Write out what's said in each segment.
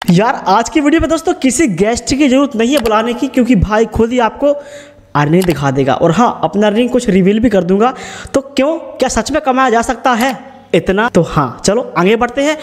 यार आज की वीडियो में दोस्तों किसी गेस्ट की जरूरत नहीं है बुलाने की, क्योंकि भाई खुद ही आपको अर्निंग दिखा देगा। और हाँ, अपना अर्निंग कुछ रिवील भी कर दूंगा। तो क्यों, क्या सच में कमाया जा सकता है इतना? तो हाँ चलो आगे बढ़ते हैं,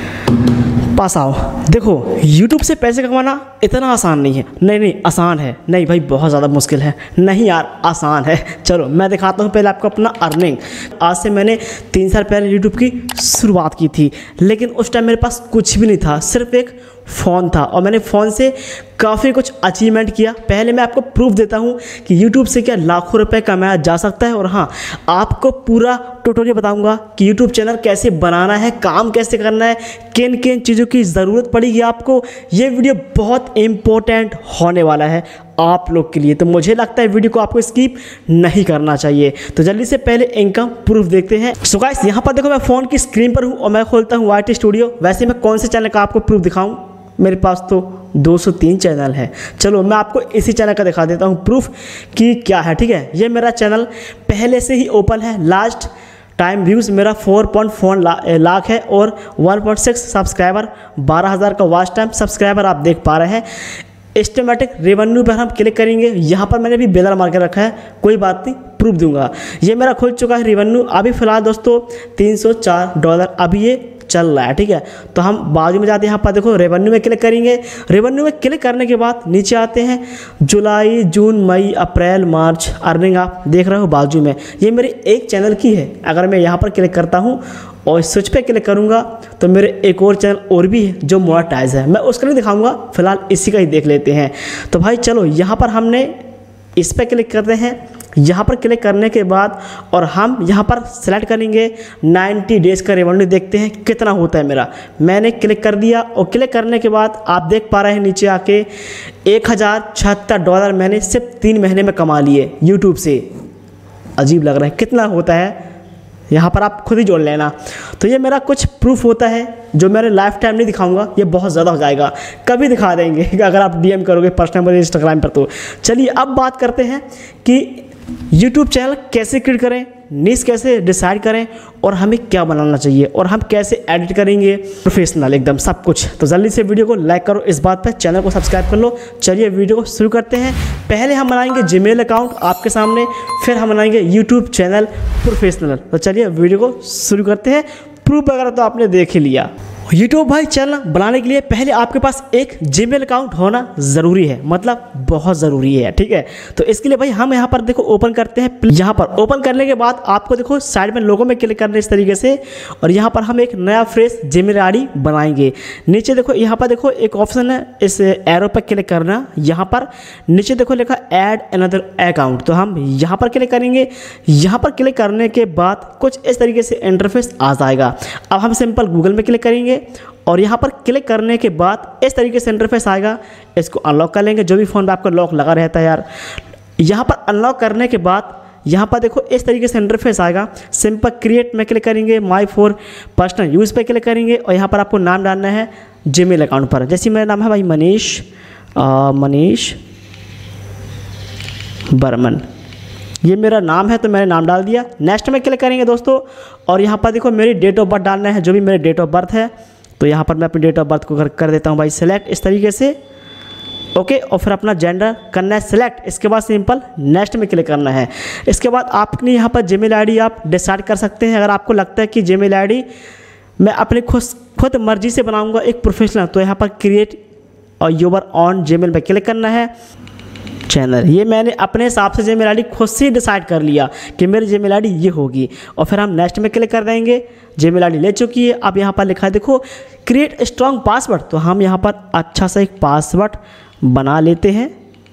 पास आओ। देखो YouTube से पैसे कमाना इतना आसान नहीं है। नहीं आसान है, नहीं भाई बहुत ज़्यादा मुश्किल है। नहीं यार आसान है। चलो मैं दिखाता हूँ पहले आपको अपना अर्निंग। आज से मैंने 3 साल पहले YouTube की शुरुआत की थी, लेकिन उस टाइम मेरे पास कुछ भी नहीं था, सिर्फ एक फ़ोन था और मैंने फ़ोन से काफ़ी कुछ अचीवमेंट किया। पहले मैं आपको प्रूफ देता हूँ कि YouTube से क्या लाखों रुपए कमाया जा सकता है। और हाँ, आपको पूरा ट्यूटोरियल बताऊँगा कि YouTube चैनल कैसे बनाना है, काम कैसे करना है, किन किन चीज़ों की ज़रूरत पड़ेगी आपको। ये वीडियो बहुत इम्पोर्टेंट होने वाला है आप लोग के लिए, तो मुझे लगता है वीडियो को आपको स्किप नहीं करना चाहिए। तो जल्दी से पहले इनकम प्रूफ देखते हैं। सो गाइस यहाँ पर देखो मैं फ़ोन की स्क्रीन पर हूँ और मैं खोलता हूँ YT स्टूडियो। वैसे मैं कौन से चैनल का आपको प्रूफ दिखाऊँ, मेरे पास तो 203 चैनल है। चलो मैं आपको इसी चैनल का दिखा देता हूँ प्रूफ कि क्या है। ठीक है, ये मेरा चैनल पहले से ही ओपन है। लास्ट टाइम व्यूज़ मेरा 4.4 लाख है और 1.6 सब्सक्राइबर, 12,000 का वॉच टाइम सब्सक्राइबर आप देख पा रहे हैं। एस्टिमेटिक रेवेन्यू पर हम क्लिक करेंगे। यहाँ पर मैंने भी बेलर मार के रखा है, कोई बात नहीं प्रूफ दूंगा। ये मेरा खुल चुका है रेवेन्यू। अभी फ़िलहाल दोस्तों $304 अभी ये चल रहा है। ठीक है, तो हम बाजू में जाते हैं, यहाँ पर देखो रेवेन्यू में क्लिक करेंगे। रेवेन्यू में क्लिक करने के बाद नीचे आते हैं, जुलाई, जून, मई, अप्रैल, मार्च अर्निंग आप देख रहे हो बाजू में। ये मेरे एक चैनल की है। अगर मैं यहाँ पर क्लिक करता हूँ और स्विच पे क्लिक करूँगा तो मेरे एक और चैनल और भी है जो मोनेटाइज है, मैं उसका नहीं दिखाऊँगा, फिलहाल इसी का ही देख लेते हैं। तो भाई चलो यहाँ पर हमने इस पर क्लिक करते हैं। यहाँ पर क्लिक करने के बाद और हम यहाँ पर सेलेक्ट करेंगे 90 डेज़ का रेवेन्यू, देखते हैं कितना होता है मेरा। मैंने क्लिक कर दिया और क्लिक करने के बाद आप देख पा रहे हैं नीचे आके $1076 मैंने सिर्फ 3 महीने में कमा लिए YouTube से। अजीब लग रहा है, कितना होता है यहाँ पर आप खुद ही जोड़ लेना। तो ये मेरा कुछ प्रूफ होता है जो मैंने लाइफ टाइम नहीं दिखाऊंगा, ये बहुत ज़्यादा हो जाएगा, कभी दिखा देंगे अगर आप DM करोगे पर्सनल इंस्टाग्राम पर। तो चलिए अब बात करते हैं कि YouTube चैनल कैसे क्रिएट करें, नीश कैसे डिसाइड करें और हमें क्या बनाना चाहिए और हम कैसे एडिट करेंगे प्रोफेशनल एकदम सब कुछ। तो जल्दी से वीडियो को लाइक करो, इस बात पर चैनल को सब्सक्राइब कर लो। चलिए वीडियो को शुरू करते हैं। पहले हम बनाएंगे जीमेल अकाउंट आपके सामने, फिर हम बनाएंगे YouTube चैनल प्रोफेशनल। तो चलिए वीडियो को शुरू करते हैं। प्रूफ वगैरह तो आपने देख ही लिया। YouTube भाई चैनल बनाने के लिए पहले आपके पास एक जीमेल अकाउंट होना ज़रूरी है, मतलब बहुत ज़रूरी है। ठीक है, तो इसके लिए भाई हम यहाँ पर देखो ओपन करते हैं। यहाँ पर ओपन करने के बाद आपको देखो साइड में लोगो में क्लिक करना है इस तरीके से, और यहाँ पर हम एक नया फ्रेश जीमेल ID बनाएंगे। नीचे देखो यहाँ पर देखो एक ऑप्शन है, इस एरो पर क्लिक करना। यहाँ पर नीचे देखो लिखा ऐड अनदर अकाउंट, तो हम यहाँ पर क्लिक करेंगे। यहाँ पर क्लिक करने के बाद कुछ इस तरीके से इंटरफेस आ जाएगा। अब हम सिंपल गूगल में क्लिक करेंगे और यहाँ पर क्लिक करने के बाद इस तरीके से इंटरफेस आएगा। इसको अनलॉक कर लेंगे, जो भी फ़ोन पे आपका लॉक लगा रहता है यार। यहाँ पर अनलॉक करने के बाद यहाँ पर देखो इस तरीके से इंटरफेस आएगा। सिंपल क्रिएट में क्लिक करेंगे, माई फॉर पर्सनल यूज़ पे क्लिक करेंगे और यहाँ पर आपको नाम डालना है जीमेल अकाउंट पर। जैसे मेरा नाम है भाई मनीष बर्मन, ये मेरा नाम है तो मैंने नाम डाल दिया। नेक्स्ट में क्लिक करेंगे दोस्तों और यहाँ पर देखो मेरी डेट ऑफ बर्थ डालना है, जो भी मेरी डेट ऑफ बर्थ है। तो यहाँ पर मैं अपनी डेट ऑफ बर्थ को कर देता हूँ भाई सेलेक्ट इस तरीके से। ओके, और फिर अपना जेंडर करना है सेलेक्ट। इसके बाद सिंपल नेक्स्ट में क्लिक करना है। इसके बाद आपने यहाँ पर जीमेल ID आप डिसाइड कर सकते हैं। अगर आपको लगता है कि जीमेल ID मैं अपने खुद मर्जी से बनाऊँगा एक प्रोफेशनल, तो यहाँ पर क्रिएट और योर ऑन जीमेल पर क्लिक करना है। चैनल ये मैंने अपने हिसाब से जीमेल ID खुद से डिसाइड कर लिया कि मेरी जीमेल ID ये होगी, और फिर हम नेक्स्ट में क्लिक कर देंगे। जीमेल ID ले चुकी है। अब यहाँ पर लिखा है देखो क्रिएट स्ट्रॉन्ग पासवर्ड, तो हम यहाँ पर अच्छा सा एक पासवर्ड बना लेते हैं।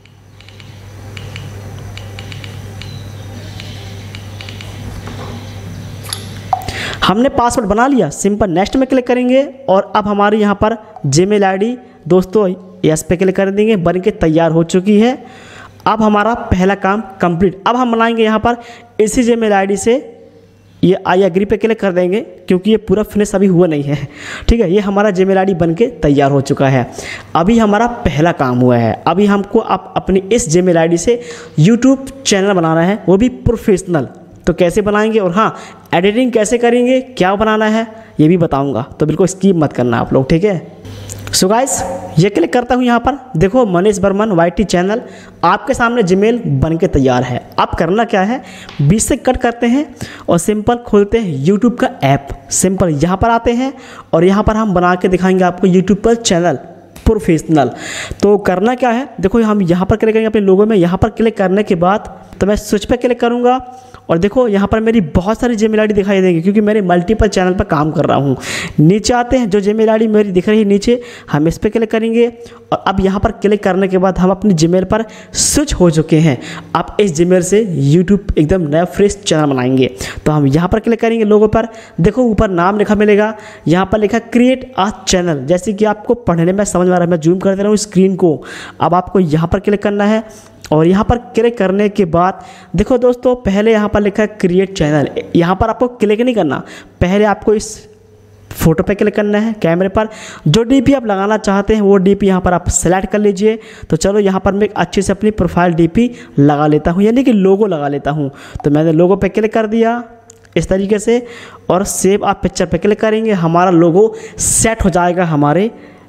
हमने पासवर्ड बना लिया, सिंपल नेक्स्ट में क्लिक करेंगे और अब हमारी यहाँ पर जीमेल ID दोस्तों यस पे क्लिक कर देंगे, बन के तैयार हो चुकी है। अब हमारा पहला काम कंप्लीट। अब हम बनाएंगे यहाँ पर इसी जीमेल ID से, ये आई एग्री पे क्लिक कर देंगे क्योंकि ये पूरा फिनिश अभी हुआ नहीं है। ठीक है, ये हमारा जीमेल ID बन के तैयार हो चुका है। अभी हमारा पहला काम हुआ है। अभी हमको अपनी इस जीमेल ID से YouTube चैनल बनाना है, वो भी प्रोफेशनल। तो कैसे बनाएंगे और हाँ एडिटिंग कैसे करेंगे, क्या बनाना है ये भी बताऊंगा, तो बिल्कुल स्किप मत करना आप लोग, ठीक है। सो गाइस ये क्लिक करता हूँ यहाँ पर, देखो मनीष बर्मन YT चैनल आपके सामने जीमेल बन के तैयार है। अब करना क्या है, 20 से कट करते हैं और सिंपल खोलते हैं यूट्यूब का ऐप। सिंपल यहाँ पर आते हैं और यहाँ पर हम बना के दिखाएंगे आपको यूट्यूब पर चैनल प्रोफेशनल। तो करना क्या है, देखो हम यहाँ पर क्लिक करेंगे अपने लोगो में। यहाँ पर क्लिक करने के बाद तो मैं स्विच पे क्लिक करूँगा और देखो यहाँ पर मेरी बहुत सारी जीमेल आईडी दिखाई देंगी क्योंकि मेरे मल्टीपल चैनल पर काम कर रहा हूँ। नीचे आते हैं, जो जीमेल आईडी मेरी दिख रही है नीचे, हम इस पर क्लिक करेंगे और अब यहाँ पर क्लिक करने के बाद हम अपनी जीमेल पर स्विच हो चुके हैं। आप इस जीमेल से यूट्यूब एकदम नया फ्रेश चैनल बनाएंगे। तो हम यहाँ पर क्लिक करेंगे लोगो पर, देखो ऊपर नाम लिखा मिलेगा, यहाँ पर लिखा क्रिएट अ चैनल, जैसे कि आपको पढ़ने में समझ में आ रहा है। मैं जूम कर दे रहा हूँ स्क्रीन को। अब आपको यहाँ पर क्लिक करना है और यहाँ पर क्लिक करने के बाद देखो दोस्तों पहले यहाँ पर लिखा है क्रिएट चैनल, यहाँ पर आपको क्लिक नहीं करना, पहले आपको इस फोटो पे क्लिक करना है कैमरे पर। जो डीपी आप लगाना चाहते हैं वो डीपी यहाँ पर आप सेलेक्ट कर लीजिए। तो चलो यहाँ पर मैं अच्छे से अपनी प्रोफाइल डीपी लगा लेता हूँ, यानी कि लोगो लगा लेता हूँ। तो मैंने लोगो पे क्लिक कर दिया इस तरीके से और सेव आप पिक्चर पे क्लिक करेंगे, हमारा लोगो सेट हो जाएगा हमारे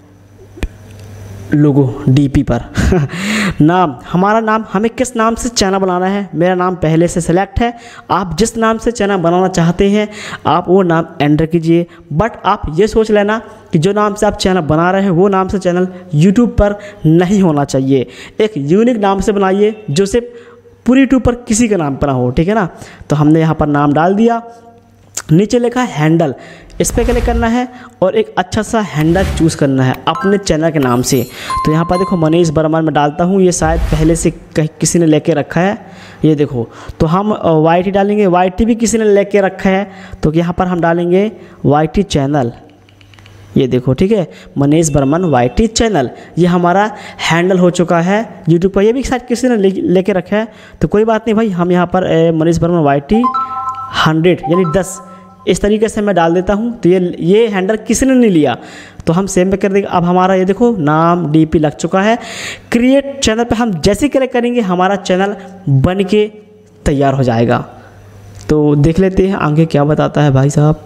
लोगो डीपी पर। नाम, हमारा नाम, हमें किस नाम से चैनल बनाना है, मेरा नाम पहले से सेलेक्ट है। आप जिस नाम से चैनल बनाना चाहते हैं आप वो नाम एंटर कीजिए, बट आप ये सोच लेना कि जो नाम से आप चैनल बना रहे हैं वो नाम से चैनल यूट्यूब पर नहीं होना चाहिए। एक यूनिक नाम से बनाइए जो सिर्फ पूरी यूट्यूब पर किसी के नाम पर ना हो, ठीक है ना। तो हमने यहाँ पर नाम डाल दिया, नीचे लिखा है हैंडल, इस पर क्लिक करना है और एक अच्छा सा हैंडल चूज़ करना है अपने चैनल के नाम से। तो यहाँ पर देखो मनीष बर्मन में डालता हूँ, ये शायद पहले से किसी ने लेके रखा है, ये देखो। तो हम YT डालेंगे, YT भी किसी ने लेके रखा है, तो यहाँ पर हम डालेंगे YT चैनल, ये देखो, ठीक है, मनीष बर्मन YT चैनल, ये हमारा हैंडल हो चुका है यूट्यूब पर। ये भी शायद किसी ने लेके रखा है, तो कोई बात नहीं भाई, हम यहाँ पर मनीष बर्मन YT 100 यानी 10 इस तरीके से मैं डाल देता हूँ। तो ये हैंडल किसी ने नहीं लिया, तो हम सेम पे कर देंगे। अब हमारा ये देखो नाम डीपी लग चुका है। क्रिएट चैनल पे हम जैसे क्लिक करेंगे हमारा चैनल बन के तैयार हो जाएगा। तो देख लेते हैं आगे क्या बताता है भाई साहब।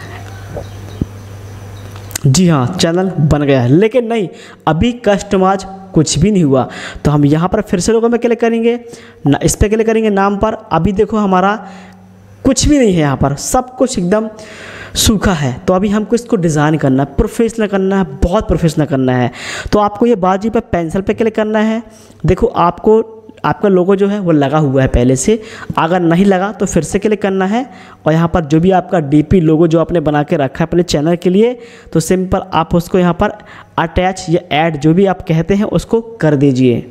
जी हाँ, चैनल बन गया है, लेकिन नहीं, अभी कस्टमाइज कुछ भी नहीं हुआ। तो हम यहाँ पर फिर से लोगों में क्लिक करेंगे, इस पर क्लिक करेंगे नाम पर। अभी देखो हमारा कुछ भी नहीं है, यहाँ पर सब कुछ एकदम सूखा है। तो अभी हमको इसको डिज़ाइन करना है, प्रोफेशनल करना है, बहुत प्रोफेशनल करना है। तो आपको ये बाजू पे पेंसिल पे क्लिक करना है। देखो आपको आपका लोगो जो है वो लगा हुआ है पहले से, अगर नहीं लगा तो फिर से क्लिक करना है और यहाँ पर जो भी आपका डीपी लोगो जो आपने बना के रखा है अपने चैनल के लिए, तो सिंपल आप उसको यहाँ पर अटैच या ऐड जो भी आप कहते हैं उसको कर दीजिए।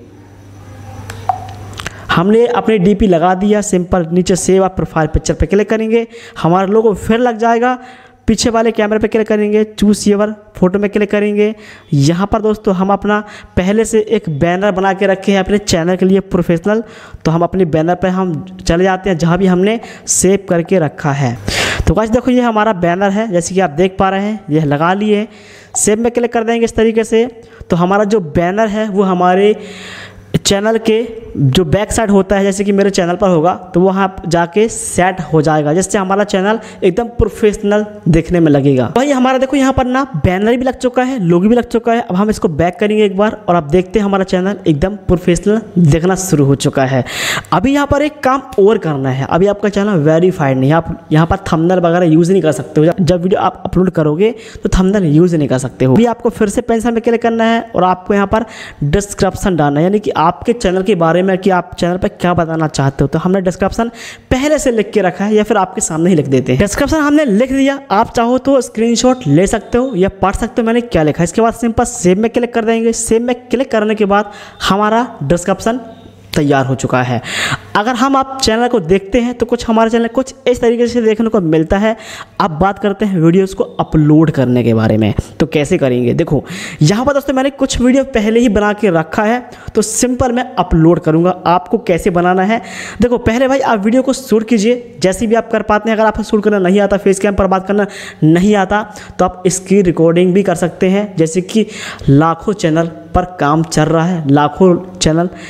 हमने अपने डीपी लगा दिया, सिंपल नीचे सेव आप प्रोफाइल पिक्चर पे क्लिक करेंगे, हमारा लोगो फिर लग जाएगा। पीछे वाले कैमरे पे क्लिक करेंगे, चूज योर फोटो में क्लिक करेंगे। यहाँ पर दोस्तों हम अपना पहले से एक बैनर बना के रखे हैं अपने चैनल के लिए प्रोफेशनल, तो हम अपने बैनर पे हम चले जाते हैं जहाँ भी हमने सेव करके रखा है। तो गाइस देखो ये हमारा बैनर है, जैसे कि आप देख पा रहे हैं, यह लगा लिए। सेव में क्लिक कर देंगे इस तरीके से, तो हमारा जो बैनर है वो हमारे चैनल के जो बैक साइड होता है, जैसे कि मेरे चैनल पर होगा, तो वहाँ जाके सेट हो जाएगा, जिससे हमारा चैनल एकदम प्रोफेशनल देखने में लगेगा। भाई हमारा देखो यहाँ पर ना बैनर भी लग चुका है, लोगो भी लग चुका है। अब हम इसको बैक करेंगे एक बार और अब देखते हैं हमारा चैनल एकदम प्रोफेशनल देखना शुरू हो चुका है। अभी यहाँ पर एक काम और करना है, अभी आपका चैनल वेरीफाइड नहीं है, आप यहाँ पर थंबनेल वगैरह यूज़ नहीं कर सकते हो। जब वीडियो आप अपलोड करोगे तो थंबनेल यूज़ नहीं कर सकते हो। अभी आपको फिर से पेंसिल में क्लिक करना है और आपको यहाँ पर डिस्क्रिप्शन डालना है, यानी कि आपके चैनल के बारे में कि आप चैनल पर क्या बताना चाहते हो। तो हमने डिस्क्रिप्शन पहले से लिख के रखा है या फिर आपके सामने ही लिख देते हैं। डिस्क्रिप्शन हमने लिख दिया, आप चाहो तो स्क्रीनशॉट ले सकते हो या पढ़ सकते हो मैंने क्या लिखा है। इसके बाद सिंपल सेव में क्लिक कर देंगे। सेव में क्लिक करने के बाद हमारा डिस्क्रिप्शन तैयार हो चुका है। अगर हम आप चैनल को देखते हैं तो कुछ हमारे चैनल कुछ इस तरीके से देखने को मिलता है। अब बात करते हैं वीडियोस को अपलोड करने के बारे में, तो कैसे करेंगे। देखो यहाँ पर दोस्तों मैंने कुछ वीडियो पहले ही बना के रखा है, तो सिंपल मैं अपलोड करूँगा। आपको कैसे बनाना है, देखो पहले भाई आप वीडियो को शूट कीजिए जैसे भी आप कर पाते हैं। अगर आपको शूट करना नहीं आता, फेस कैम पर बात करना नहीं आता, तो आप इसकी रिकॉर्डिंग भी कर सकते हैं। जैसे कि लाखों चैनल पर काम चल रहा है, लाखों चैनल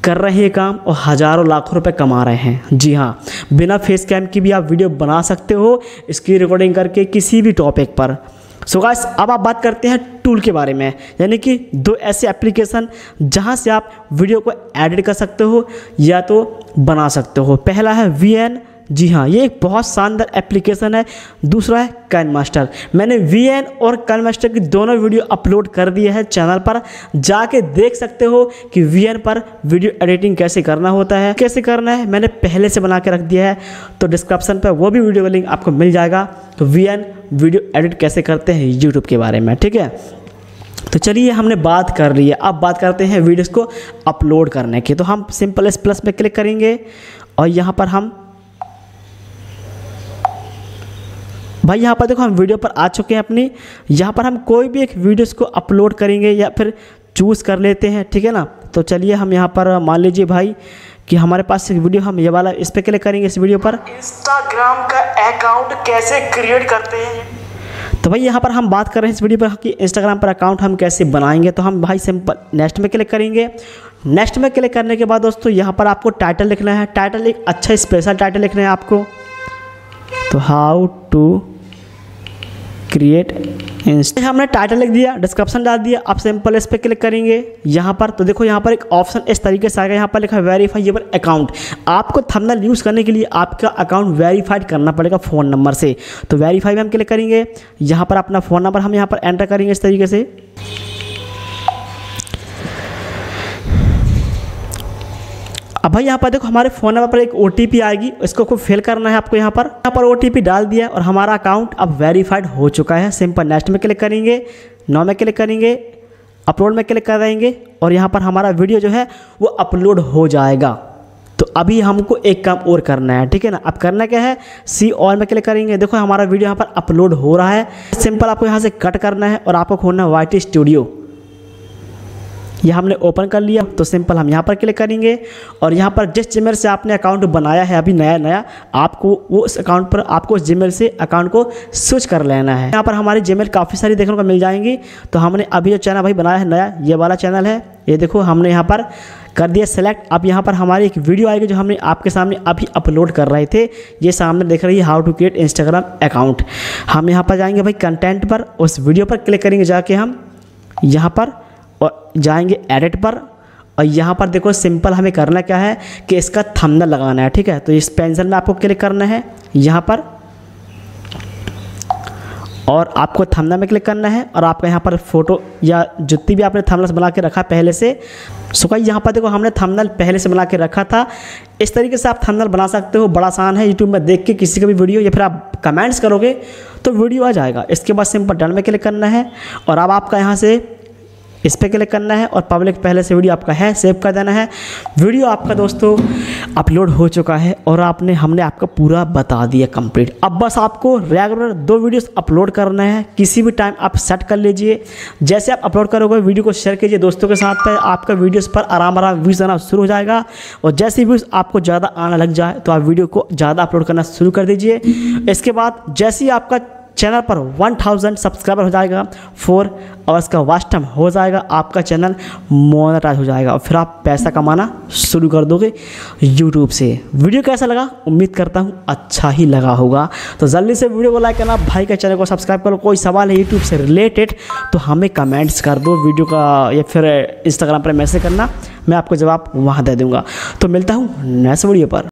कर रहे हैं काम और हज़ारों लाखों रुपए कमा रहे हैं। जी हाँ, बिना फेस कैम की भी आप वीडियो बना सकते हो, इसकी रिकॉर्डिंग करके किसी भी टॉपिक पर। सो गाइस, अब आप बात करते हैं टूल के बारे में, यानी कि 2 ऐसे एप्लीकेशन जहां से आप वीडियो को एडिट कर सकते हो या तो बना सकते हो। पहला है VN। जी हाँ, ये एक बहुत शानदार एप्लीकेशन है। दूसरा है काइनमास्टर। मैंने VN और काइनमास्टर की दोनों वीडियो अपलोड कर दिए हैं चैनल पर, जाके देख सकते हो कि VN पर वीडियो एडिटिंग कैसे करना होता है, कैसे करना है मैंने पहले से बना के रख दिया है, तो डिस्क्रिप्शन पर वो भी वीडियो का लिंक आपको मिल जाएगा। तो VN वीडियो एडिट कैसे करते हैं यूट्यूब के बारे में, ठीक है। तो चलिए, हमने बात कर ली है, अब बात करते हैं वीडियोस को अपलोड करने की। तो हम सिंपल S+ पे क्लिक करेंगे और यहाँ पर हम भाई यहाँ पर देखो हम वीडियो पर आ चुके हैं अपनी। यहाँ पर हम कोई भी एक वीडियोस को अपलोड करेंगे या फिर चूज़ कर लेते हैं, ठीक है ना। तो चलिए, हम यहाँ पर मान लीजिए भाई कि हमारे पास एक वीडियो, हम ये वाला इस पर क्लिक करेंगे। इस वीडियो पर इंस्टाग्राम का अकाउंट कैसे क्रिएट करते हैं। तो भाई यहाँ पर हम बात कर रहे हैं इस वीडियो पर कि इंस्टाग्राम पर अकाउंट हम कैसे बनाएंगे। तो हम भाई सिंपल नेक्स्ट में क्लिक करेंगे। नेक्स्ट में क्लिक करने के बाद दोस्तों यहाँ पर आपको टाइटल लिखना है। टाइटल एक अच्छा स्पेशल टाइटल लिखना है आपको। तो हाउ टू क्रिएट इंस्टा, हमने टाइटल लिख दिया, डिस्क्रिप्शन डाल दिया। आप सिंपल इस पर क्लिक करेंगे यहाँ पर। तो देखो यहाँ पर एक ऑप्शन इस तरीके से आएगा, यहाँ पर लिखा है वेरीफाइएबल अकाउंट। आपको थंबनेल यूज़ करने के लिए आपका अकाउंट वेरीफाइड करना पड़ेगा फ़ोन नंबर से। तो वेरीफाई में हम क्लिक करेंगे। यहाँ पर अपना फ़ोन नंबर हम यहाँ पर एंटर करेंगे इस तरीके से। अब भाई यहाँ पर देखो हमारे फ़ोन नंबर पर एक OTP आएगी, इसको खूब फिल करना है आपको। यहाँ पर OTP डाल दिया और हमारा अकाउंट अब वेरीफाइड हो चुका है। सिंपल नेक्स्ट में क्लिक करेंगे, नाउ में क्लिक करेंगे, अपलोड में क्लिक कर देंगे और यहाँ पर हमारा वीडियो जो है वो अपलोड हो जाएगा। तो अभी हमको एक काम और करना है, ठीक है ना। अब करना क्या है, सी ऑल में क्लिक करेंगे। देखो हमारा वीडियो यहाँ पर अपलोड हो रहा है। सिंपल आपको यहाँ से कट करना है और आपको खोलना है YT स्टूडियो। यह हमने ओपन कर लिया। तो सिंपल हम यहाँ पर क्लिक करेंगे और यहाँ पर जिस जीमेल से आपने अकाउंट बनाया है अभी नया आपको वो उस अकाउंट पर आपको उस जीमेल से अकाउंट को स्विच कर लेना है। यहाँ पर हमारी जीमेल काफ़ी सारी देखने को मिल जाएंगी। तो हमने अभी जो चैनल भाई बनाया है नया, ये वाला चैनल है, ये देखो हमने यहाँ पर कर दिया सेलेक्ट। अब यहाँ पर हमारी एक वीडियो आएगी जो हमने आपके सामने अभी अपलोड कर रहे थे। ये सामने देख रही है how to create Instagram account. हम यहाँ पर जाएंगे भाई कंटेंट पर, उस वीडियो पर क्लिक करेंगे जाके हम यहाँ पर और जाएंगे एडिट पर। और यहाँ पर देखो सिंपल हमें करना क्या है कि इसका थंबनेल लगाना है, ठीक है। तो इस पेंसिल में आपको क्लिक करना है यहाँ पर और आपको थंबनेल में क्लिक करना है और आपका यहाँ पर फोटो या जितनी भी आपने थंबनेल बना के रखा पहले से। सो गाइस यहाँ पर देखो हमने थंबनेल पहले से बना के रखा था। इस तरीके से आप थंबनेल बना सकते हो, बड़ा आसान है। यूट्यूब में देख के किसी का भी वीडियो या फिर आप कमेंट्स करोगे तो वीडियो आ जाएगा। इसके बाद सिंपल डन में क्लिक करना है और अब आपका यहाँ से इस पर क्लिक करना है और पब्लिक पहले से वीडियो आपका है, सेव कर देना है। वीडियो आपका दोस्तों अपलोड हो चुका है और हमने आपका पूरा बता दिया कंप्लीट। अब बस आपको रेगुलर 2 वीडियोस अपलोड करना है, किसी भी टाइम आप सेट कर लीजिए। जैसे आप अपलोड करोगे वीडियो को शेयर कीजिए दोस्तों के साथ, पर आपका वीडियोस पर आराम व्यूज़ आना शुरू हो जाएगा। और जैसे व्यूज़ आपको ज़्यादा आना लग जाए तो आप वीडियो को ज़्यादा अपलोड करना शुरू कर दीजिए। इसके बाद जैसे ही आपका चैनल पर 1000 सब्सक्राइबर हो जाएगा, 4 आवर्स का वॉच टाइम हो जाएगा, आपका चैनल मोनेटाइज हो जाएगा और फिर आप पैसा कमाना शुरू कर दोगे यूट्यूब से। वीडियो कैसा लगा, उम्मीद करता हूँ अच्छा ही लगा होगा। तो जल्दी से वीडियो को लाइक करना, भाई का चैनल को सब्सक्राइब करो। कोई सवाल है यूट्यूब से रिलेटेड तो हमें कमेंट्स कर दो वीडियो का, या फिर इंस्टाग्राम पर मैसेज करना, मैं आपको जवाब वहाँ दे दूँगा। तो मिलता हूँ नेक्स्ट वीडियो पर।